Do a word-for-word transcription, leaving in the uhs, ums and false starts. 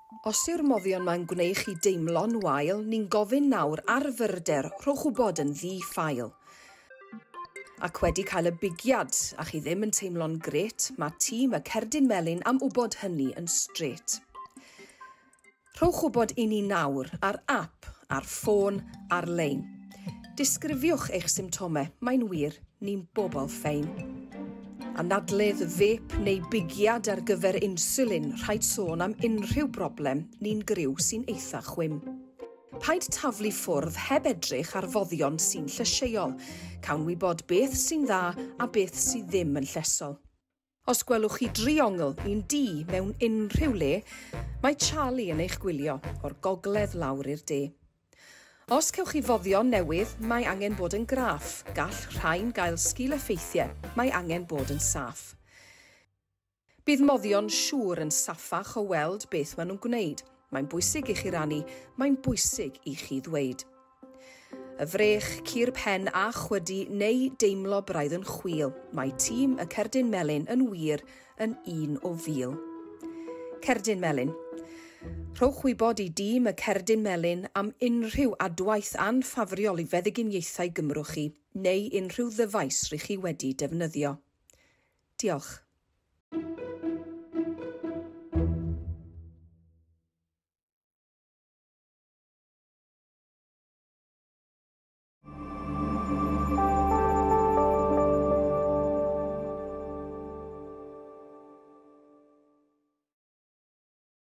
Os yw'r moddion mae'n gwneud chi deimlo'n wael, ni'n gofyn nawr ar fyrder rhowch wybod yn ddi-ffail. Ac wedi cael y bigiad a chi ddim yn teimlo'n gret, mae tîm y Cerdyn Melyn am wybod hynny yn straight. Rhowch wybod i ni nawr ar ap, ar ffôn, ar-lein. Disgrifiwch eich symptomau, mae'n wir, ni'n bobl ffein. Anadledd, fep neu bigiad ar gyfer insulin rhaid sôn am unrhyw broblem, ni'n griw sy'n eitha chwym. Paid taflu ffwrdd heb edrych ar foddion sy'n llysieuol. Cawn wybod beth sy'n dda a beth sydd ddim yn llesol. Os gwelwch chi driongl ni'n di mewn unrhyw le, mae Charlie yn eich gwylio o'r gogledd lawr i'r de. Os cewch chi foddion newydd, mae angen bod yn graff. Gall rhain gael sgil-effaithiau, mae angen bod yn saff. Bydd moddion siŵr yn saffach o weld beth maen nhw'n gwneud. Mae'n bwysig i chi rannu, mae'n bwysig i chi ddweud. Y frech, cur pen a chwydu neu deimlo braidd yn chwil. Mae tîm y Cerdyn Melyn yn wir yn un o fil. Cerdyn Melyn. Rhowch wybod i dîm y Cerdyn Melyn am unrhyw adwaith anffafriol i feddyginiaethau Gymru chi neu unrhyw ddyfais rydych chi wedi defnyddio. Diolch.